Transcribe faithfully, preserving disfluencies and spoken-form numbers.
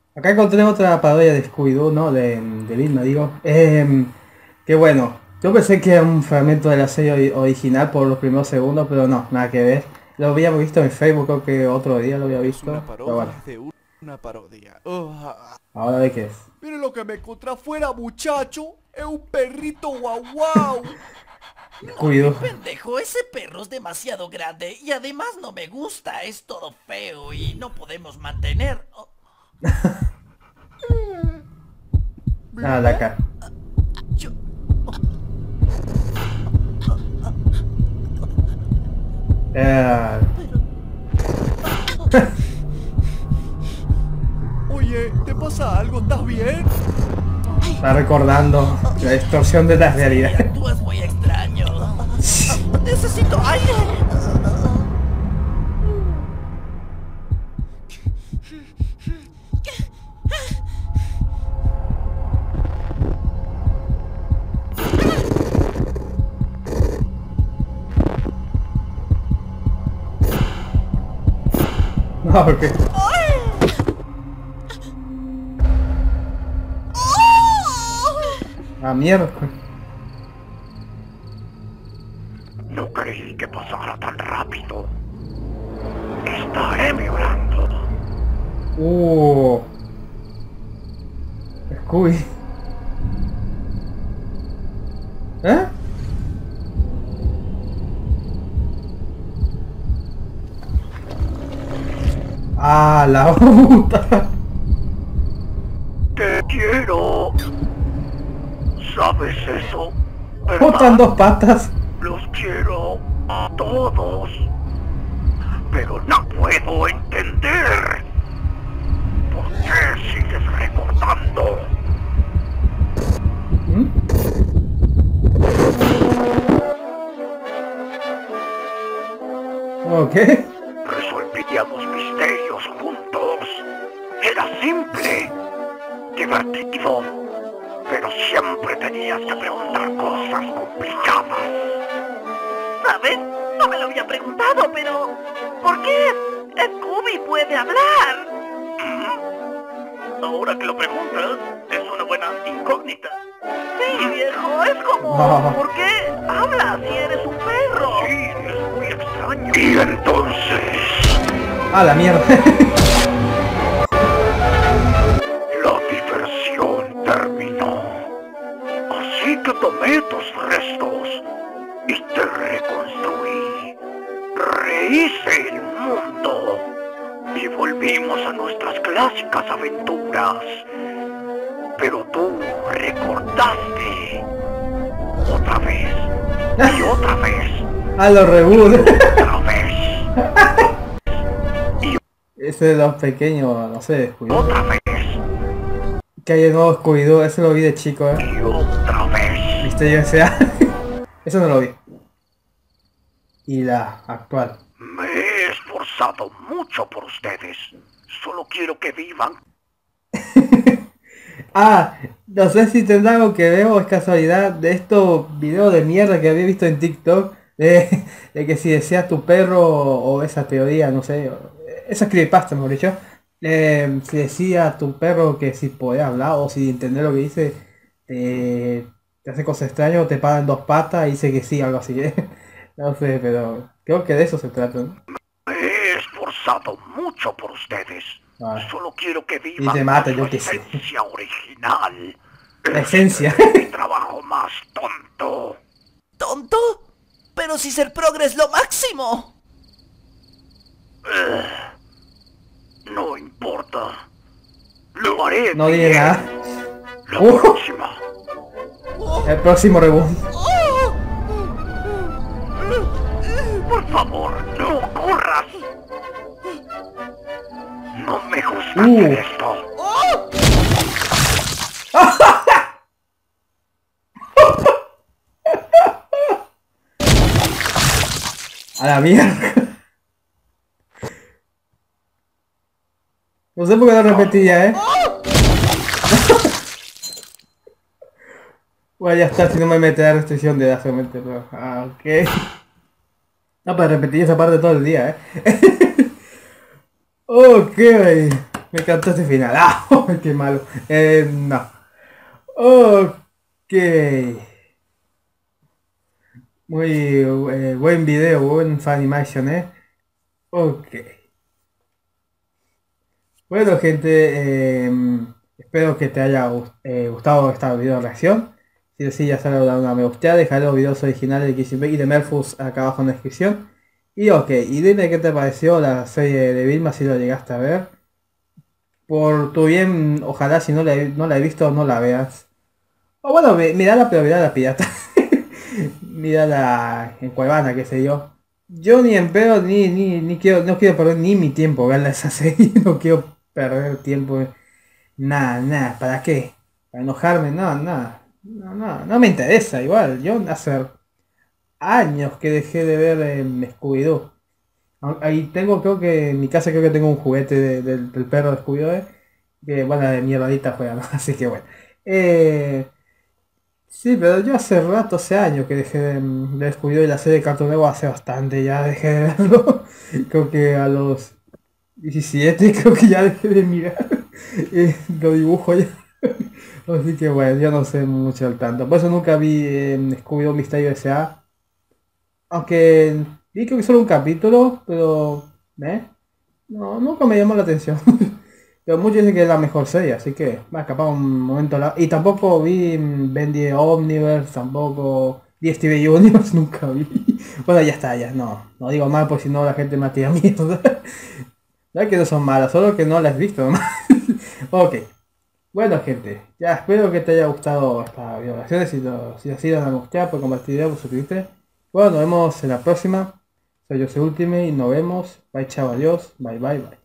Acá encontré otra parodia de Scooby-Doo, ¿no? De, de Vilma, digo. Eh, que bueno, yo pensé que era un fragmento de la serie ori- original por los primeros segundos, pero no, nada que ver. Lo había visto en Facebook, creo que otro día lo había Es una visto. Pero bueno, parodia de un- una parodia. Ah, ahora de qué es. miren lo que me encontré afuera, muchacho. Es un perrito guau guau. No, mi Scooby-Doo. pendejo, ese perro es demasiado grande y además no me gusta, es todo feo y no podemos mantener. Oh, Nada, de ¿Vilma? acá. yo... Eh, Oye, ¿te pasa algo? ¿Estás bien? está recordando la distorsión de la Sí, realidad. actúas muy extraño. Necesito aire. No, porque... Ah, mierda. No creí que pasara tan rápido. Está empeorando. Uh. Scooby. ¿Eh? Ah, la puta. Te quiero. ¿Sabes eso? Botan ¿Verdad? dos patas. Los quiero a todos. Pero no puedo entender. ¿Por qué sigues recordando? ¿Mm? Ok. Resolvíamos misterios juntos. Era simple, divertido, pero siempre tenías que preguntar cosas complicadas. ¿Sabes? No me lo había preguntado, pero... ¿por qué Scooby puede hablar? Ahora que lo preguntas, es una buena incógnita. Sí, viejo, es como... Ah. ¿por qué habla si eres un perro? Sí, es muy extraño. Y entonces, Ah, la mierda. la diversión terminó. Así que tomé tus restos y te reconstruí. Rehice el mundo y volvimos a nuestras clásicas aventuras. Pero tú recordaste otra vez y otra vez, Ah, lo reboot. otra vez Ese de los pequeños, no sé, y Scooby-Doo. otra vez Que hay de nuevo Scooby-Doo, ese lo vi de chico, eh. y otra vez. Misterio S A. Eso no lo vi. Y la actual. Me he esforzado mucho por ustedes. Solo quiero que vivan. Ah, no sé si tendrá algo que ver o es casualidad de estos videos de mierda que había visto en TikTok. De, de que si deseas tu perro o esa teoría, no sé. Esa creepypasta, mejor dicho. Eh, si decía a tu perro que si podía hablar o si entender lo que dice, te, te hace cosas extrañas o te paran dos patas y dice que sí, algo así. ¿Eh? No sé, pero creo que de eso se trata, ¿no? Me he esforzado mucho por ustedes. Ah. Solo quiero que vivan te mata, con yo su qué sé. esencia original. La esencia. Este es mi trabajo más tonto. ¿Tonto? Pero si ser progre es lo máximo. No importa. Lo haré No dije bien. nada. La Uh. próxima. El próximo reboot. Por favor, no corras. No me gusta Uh. hacer esto. A la mierda. No sé por qué lo repetía, eh. Bueno, ya está, si no me mete la restricción de edad solamente, pero... Ah, ok. No, pero repetí esa parte todo el día, eh. Ok. Me encantó este final. ¡Ah! ¡Qué malo! Eh, no. Ok. Muy eh, buen video, buen Funimation, ¿eh? Ok. Bueno, gente, eh, espero que te haya gust- eh, gustado esta video reacción. Si es así, ya sabes, dar una me gusta, dejar los videos originales de Kissing Baby y de Merfus acá abajo en la descripción. Y ok, y dime qué te pareció la serie de Vilma si lo llegaste a ver. Por tu bien, ojalá si no la, he- no la he visto, no la veas. O bueno, mi- mirala, pero mirala pirata. Mirala en Cuevana, qué sé yo. Yo ni en pedo, ni, ni, ni quiero, no quiero perder ni mi tiempo verla esa serie. No quiero perder tiempo. Nada, nada, ¿para qué? ¿Para enojarme? No, nada. No, no, no me interesa igual. Yo hace años que dejé de ver eh, Scooby-Doo. Ah, ahí tengo, creo que en mi casa creo que tengo un juguete de- del, del perro de Scooby-Doo, eh, que bueno, de mierdita juega, ¿no? Así que bueno. Eh, sí, pero yo hace rato, hace años que dejé de, de ver Scooby-Doo y la serie de Cartoon Network hace bastante, ya dejé de verlo. Creo que a los diecisiete creo que ya dejé de mirar. Eh, lo dibujo ya. Así que bueno, yo no sé mucho al tanto. Por eso nunca vi eh, Scooby-Doo Misterio S A. Aunque vi creo que solo un capítulo, pero ¿eh? No, nunca me llamó la atención. Pero muchos dicen que es la mejor serie, así que va a escapar un momento. La... Y tampoco vi mm, Ben diez Omniverse, tampoco vi Steve Universe, nunca vi. Bueno, ya está, ya no. No digo mal por si no la gente me tira mierda. No es que no son malas, solo que no las he visto nomás. Ok. Bueno gente, ya espero que te haya gustado esta video. Si, lo, si así dan a gustar, pues compartir video, pues suscribirte. Bueno, nos vemos en la próxima. Soy Jose Ultimate y nos vemos. Bye, chao, adiós. Bye, bye, bye.